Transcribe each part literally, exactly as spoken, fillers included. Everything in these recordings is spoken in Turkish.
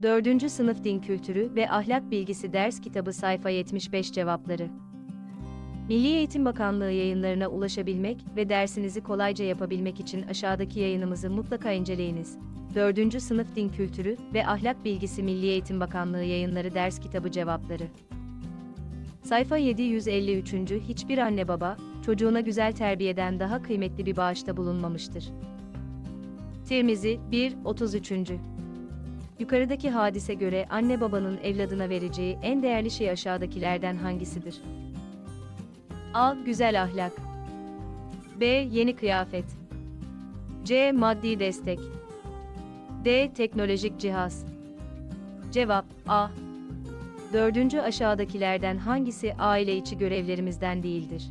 dördüncü Sınıf Din Kültürü ve Ahlak Bilgisi Ders Kitabı sayfa yetmiş beş cevapları. Milli Eğitim Bakanlığı yayınlarına ulaşabilmek ve dersinizi kolayca yapabilmek için aşağıdaki yayınımızı mutlaka inceleyiniz. dördüncü Sınıf Din Kültürü ve Ahlak Bilgisi Milli Eğitim Bakanlığı Yayınları Ders Kitabı Cevapları. Sayfa yedi yüz elli üç. Hiçbir anne baba, çocuğuna güzel terbiyeden daha kıymetli bir bağışta bulunmamıştır. Tirmizi bir otuz üç. Yukarıdaki hadise göre anne babanın evladına vereceği en değerli şey aşağıdakilerden hangisidir? A. Güzel ahlak. B. Yeni kıyafet. C. Maddi destek. D. Teknolojik cihaz. Cevap A. Dördüncü aşağıdakilerden hangisi aile içi görevlerimizden değildir?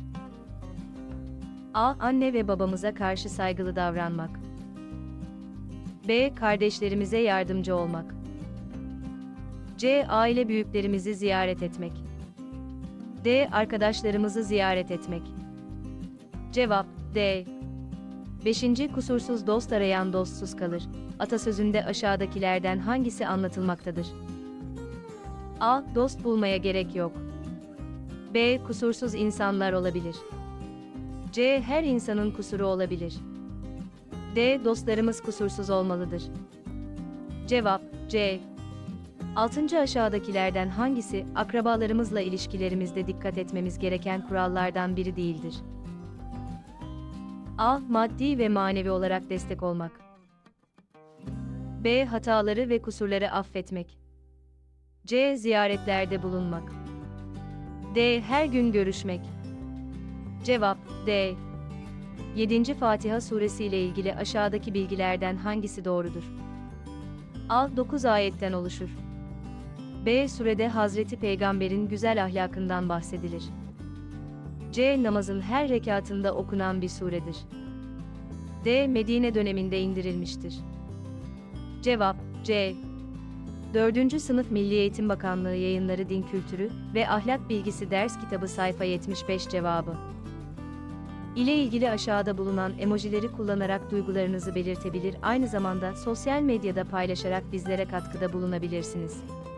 A. Anne ve babamıza karşı saygılı davranmak. B. Kardeşlerimize yardımcı olmak. C. Aile büyüklerimizi ziyaret etmek. D. Arkadaşlarımızı ziyaret etmek. Cevap D. beşinci Kusursuz dost arayan dostsuz kalır. Atasözünde aşağıdakilerden hangisi anlatılmaktadır? A. Dost bulmaya gerek yok. B. Kusursuz insanlar olabilir. C. Her insanın kusuru olabilir. D. Dostlarımız kusursuz olmalıdır. Cevap C. altıncı Aşağıdakilerden hangisi akrabalarımızla ilişkilerimizde dikkat etmemiz gereken kurallardan biri değildir? A. Maddi ve manevi olarak destek olmak. B. Hataları ve kusurları affetmek. C. Ziyaretlerde bulunmak. D. Her gün görüşmek. Cevap D. yedinci Fatiha Suresi ile ilgili aşağıdaki bilgilerden hangisi doğrudur? A. dokuz ayetten oluşur. B. Surede Hazreti Peygamber'in güzel ahlakından bahsedilir. C. Namazın her rekatında okunan bir suredir. D. Medine döneminde indirilmiştir. Cevap C. dördüncü Sınıf Milli Eğitim Bakanlığı Yayınları Din Kültürü ve Ahlak Bilgisi Ders Kitabı sayfa yetmiş beş cevabı. ile ilgili aşağıda bulunan emojileri kullanarak duygularınızı belirtebilir, aynı zamanda sosyal medyada paylaşarak bizlere katkıda bulunabilirsiniz.